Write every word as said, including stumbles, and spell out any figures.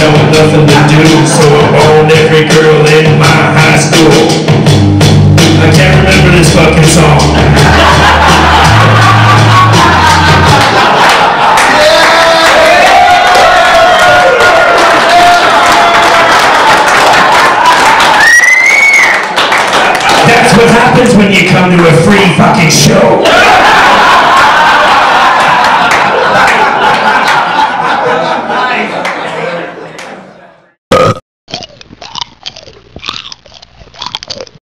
down with nothing to do, so I boned every girl in my high school. I can't remember this fucking song. That's what happens when you come to a free fucking show.